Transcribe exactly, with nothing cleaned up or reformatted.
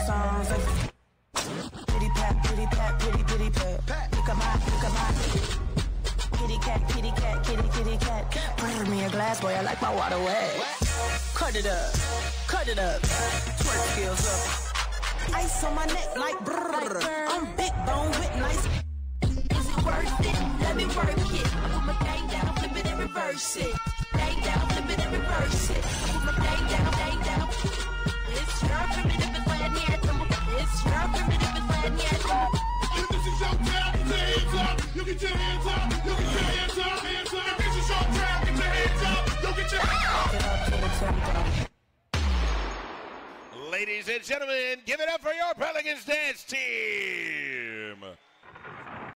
songs. Pity pat, pity pat, pity pity pat. Look at my, look at my kitty cat, kitty cat, kitty kitty cat. Pour me a glass, boy, I like my water wet. Cut it up, cut it up. Twerk skills up. Ice on my neck like brrr. I'm big bone with nice. Is it worth it? Let me work it. I put my thing down, flip it and reverse it. Thing down, flip it and reverse it. I put my thing down, thing down. It's your primitive and land here. It's your primitive and land here. If this is your time, get your hands up. You get your hands up. You get your hands up. Hands up. If this is your time, get your hands up. You get your hands up. Ladies and gentlemen, give it up for your Pelicans dance team.